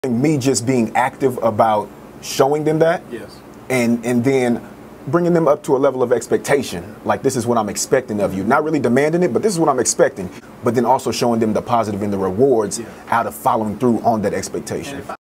Me just being active about showing them that, Yes. and then bringing them up to a level of expectation. Like, this is what I'm expecting of you. Not really demanding it, but this is what I'm expecting. But then also showing them the positive and the rewards out of following through on that expectation.